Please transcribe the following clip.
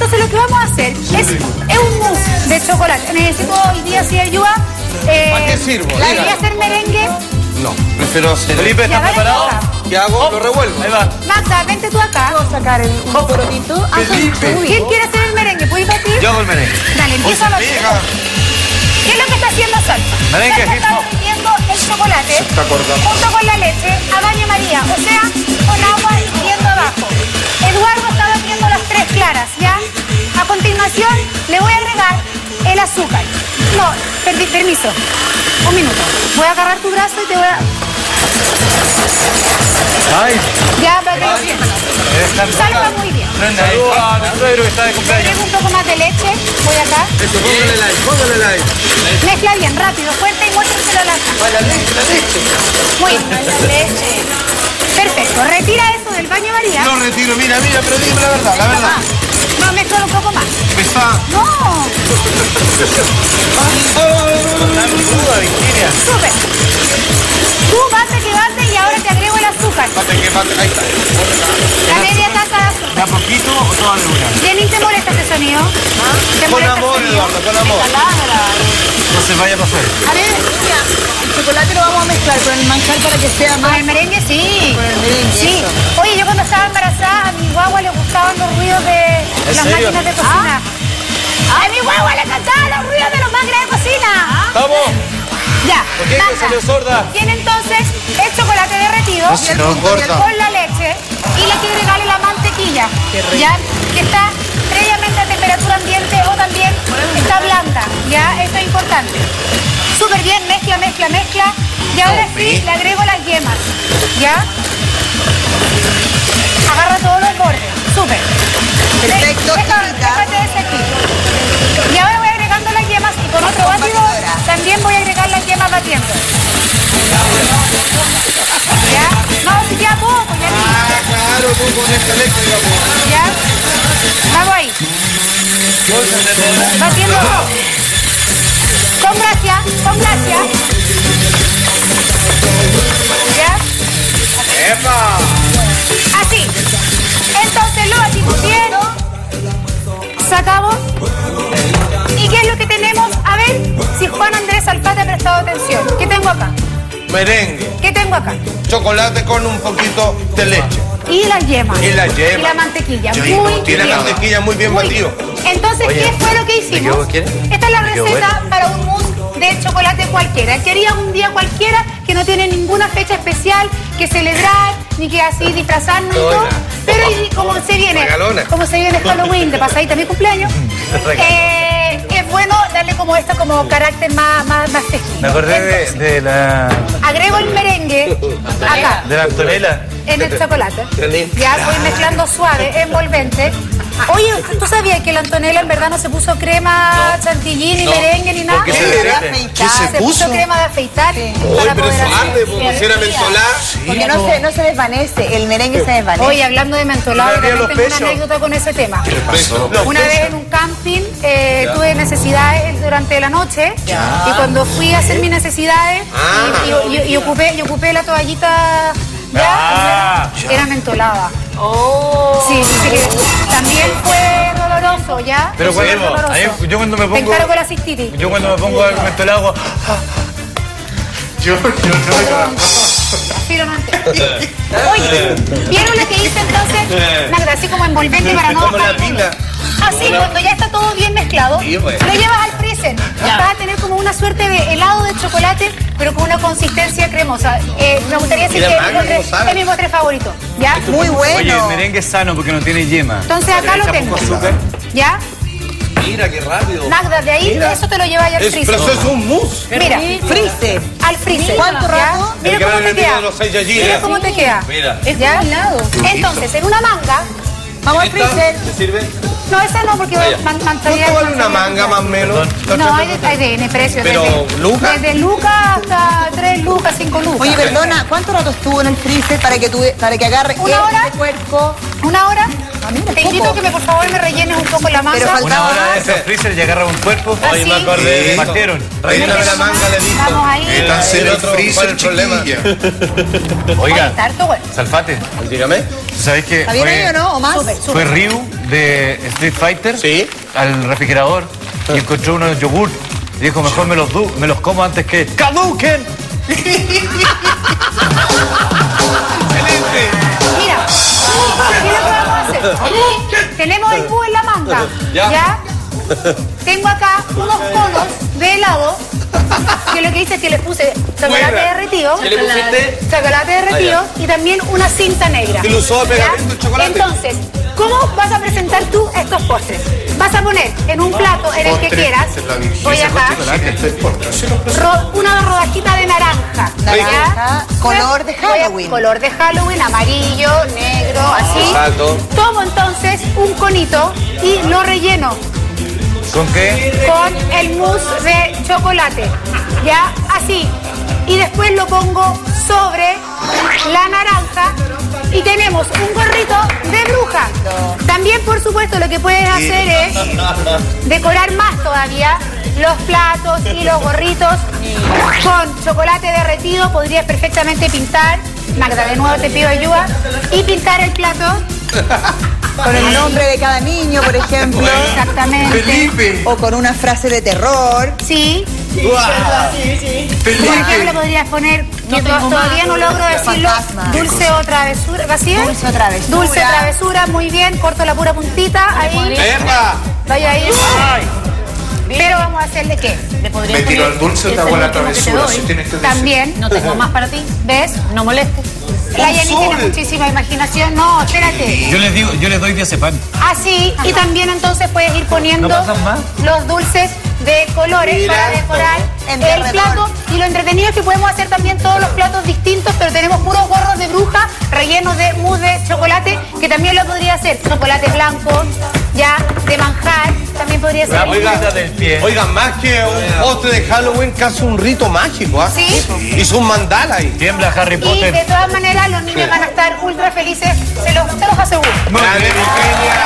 Entonces lo que vamos a hacer es un mousse de chocolate. Necesito hoy día si ayuda. ¿Para qué sirvo? ¿Quería hacer merengue? No, prefiero hacer... Felipe, ¿estás preparado? ¿Qué hago? Lo revuelvo. Ahí va. Magda, vente tú acá. Vamos a sacar un porotito. ¿Quién quiere hacer el merengue? ¿Puedes batir? Yo hago el merengue. Dale, empieza a batir. ¿Qué es lo que está haciendo Salsa? Merengue, Salsa está metiendo el chocolate está cortando. junto con la leche a baño María, o sea, con agua hirviendo abajo. Eduardo está batiendo las 3 claras, ¿ya? A continuación, le voy a agregar el azúcar. No, permiso. Un minuto. Voy a agarrar tu brazo y te voy a... Ay. Ya, bateo bien. Salsa muy bien. Saludos a mi suegro que está de Le cumpleaños. agrego un poco más de leche. Voy acá. Eso, póngale like, póngale like. Mezcla bien, rápido, fuerte y muéstraselo a la casa. La leche. Muy bien. La leche. Perfecto. Retira eso del baño María. Lo retiro, mira, pero dime la verdad, la verdad. No, mezcla un poco más. Pesa. No. Virginia. Súper. Tú bate que bate y ahora te agrego el azúcar. Ahí está. La media taza de azúcar. ¿De a poquito o toda de una? Jenny, ¿te molesta este sonido? ¿Te Con molesta amor, este sonido? Eduardo, con amor. No se vaya a pasar. A ver, el chocolate lo vamos a mezclar con el manjar para que sea Con más... el merengue sí. Con el merengue, Sí. eso. Oye, yo cuando estaba embarazada, a mi guagua le gustaban los ruidos de las serio? máquinas de cocina. A mi guagua le encantaban los ruidos de los máquinas de cocina. ¡Vamos! Ya. ¿Por qué Magda, que salió sorda? tiene entonces el chocolate derretido se nos corta. con la leche y le hay que agregarle la mantequilla, ya que está previamente a temperatura ambiente o también está blanda, ya, esto es importante. Súper bien, mezcla, mezcla, mezcla. Y ahora sí, le agrego las yemas, ¿ya? Agarra todos los bordes, súper. Perfecto, Déjate de ese aquí. Y ahora voy agregando las yemas y con otro batidor también voy a agregar las yemas batiendo. ¿Ya? No, si ya poco, ya ni. Claro, tú con esta leche, digamos. ¿Ya? Vamos ahí. Batiendo. Con gracia, con gracia. ¿Ya? ¡Epa! Así. Entonces lo batimos bien. Sacamos. ¿Y qué es lo que tenemos? A ver si Juan Andrés Alfate ha prestado atención. ¿Qué tengo acá? Merengue. ¿Qué tengo acá? Chocolate con un poquito de leche. Y las yemas. Y las yemas. Y la mantequilla. Yo Muy tiene bien. mantequilla muy bien batido. Entonces, ¿qué fue lo que hicimos? quedó, ¿quiere? Esta es la Me quedó receta para un mousse de chocolate cualquiera. Quería un día cualquiera que no tiene ninguna fecha especial que celebrar, ni que así disfrazarnos y todo. Pero y como se viene, Regalona. como se viene Halloween, de pasadita mi cumpleaños, es bueno darle como esto como carácter más festivo. Me acordé de la... Agrego el merengue acá, de la Antonella. en el chocolate. Ya voy mezclando suave, envolvente. Oye, ¿tú sabías que la Antonella en verdad no se puso crema chantilly, ni merengue, ni nada? ¿Por qué se derrite? ¿Qué se Se puso? puso crema de afeitar. Uy, para pero poder eso hacer. arde, porque si era mentolada. Porque no se desvanece, el merengue se desvanece. Oye, hablando de mentolado, Me también ardían tengo los una pechos. anécdota con ese tema. Eso. Una vez en un camping tuve necesidades durante la noche y cuando fui a hacer mis necesidades y ocupé la toallita era mentolada. Sí, sí que también fue doloroso, ¿ya? Pero Fue bueno, doloroso. a mí, yo cuando me Te pongo... encargo la cistitis. Yo cuando me pongo el mentolado... Yo no... Filo no entiendo. Oye, ¿vieron lo que hice entonces? Magda, así como envolvente para no Como la bajar el pila. mundo. Así, cuando ya está todo bien mezclado, Sí, pues. lo llevas al freezer. Vas a tener como una suerte de helado de chocolate, pero con una consistencia cremosa. Me gustaría decir Mira, que Magda, ¿cómo sabe? es mi postre favorito. ¿Ya? Muy bueno. Oye, el merengue es sano porque no tiene yema. Entonces acá lo Le echa tengo. poco azúcar. ¿Ya? Mira, qué rápido. Magda, de ahí eso te lo llevas al freezer. Pero eso es un mousse. Mira, Freezer. al freezer. ¿Cuánto ¿ya? rato? Mira El cómo gran te enemigo queda. de los Saiyajines. Mira cómo te queda. Mira. ¿Ya? Entonces, en una manga, vamos al ¿Esta? freezer. ¿Te sirve? No, esa no, porque mancharía. ¿Cuánto vale una manga más o menos? No, hay de precios. Pero, ¿lucas? Desde lucas hasta 3 lucas, 5 lucas. Oye, perdona, ¿cuánto rato estuvo en el freezer para que agarre ¿Una hora? este cuerpo? ¿Una hora? Te invito a que por favor me rellenes un poco la masa. Una hora de esos freezer y agarra un cuerpo. Oye, me acordé. Partieron. Rellena la manga, le dijo. Vamos ahí. Está en el ¿Cuál es freezer, el problema? chiquilla. Oiga, Tarto, bueno. Salfate, Dígame. ¿sabes qué? ¿Está bien ahí o no? ¿O más? Fue Ryu de Street Fighter Sí. al refrigerador y encontró unos yogur. Y dijo, mejor me los como antes que caduquen. Mira, ¿qué le podemos hacer? Tenemos el búho en la manga. ¿Ya? Tengo acá unos conos de helado. Que lo que hice es que les puse chocolate derretido. ¿Qué le pusiste? Chocolate derretido y también una cinta negra. ¿Y lo usó de ¿Ya? pegamento el chocolate? Entonces, ¿cómo vas a presentar tú estos postres? Vas a poner en un plato en el que quieras. Voy acá. Una rodajita de naranja. Naranja, color de Halloween. Color de Halloween, amarillo, negro, así. Exacto. Tomo entonces un conito y lo relleno ¿Con qué? con el mousse de chocolate. Ya, así. Y después lo pongo sobre la naranja y tenemos un gorrito de bruja. También, por supuesto, lo que puedes hacer es decorar más todavía los platos y los gorritos con chocolate derretido. Podrías perfectamente pintar, Magda, de nuevo te pido ayuda, y pintar el plato. Con el nombre de cada niño, por ejemplo. Exactamente. Felipe. O con una frase de terror. Sí. Por ejemplo, podrías poner, que todavía no logro decirlo, Fantasma. dulce o travesura. ¿Así es? Dulce o travesura. Dulce o travesura, muy bien. Corto la pura puntita. Ahí. ¡Epa! Vaya ahí. Pero vamos a hacerle qué. Le podría Me tiro poner al dulce o te hago la travesura. Si tienes que decir. También. No tengo más para ti. ¿Ves? No molestes. La Yanni tiene muchísima imaginación. No, espérate. Yo les doy diazepam. Así, y también entonces puedes ir poniendo ¿No pasan más? los dulces de colores Mira, para decorar en el derredor. plato. Y lo entretenido es que podemos hacer también todos los platos distintos, pero tenemos puros gorros de bruja rellenos de mousse de chocolate, que también lo podría hacer chocolate blanco, ya, de manjar, también podría ser. Oigan, más que un postre de Halloween, casi un rito mágico, ¿ah? Sí. Hizo un mandala ahí. Tiembla Harry Y de Potter. todas maneras los niños van a estar ultra felices, se los aseguro. Grande, Eugenia.